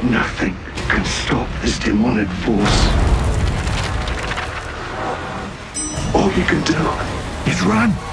Nothing can stop this demonic force. All you can do is run.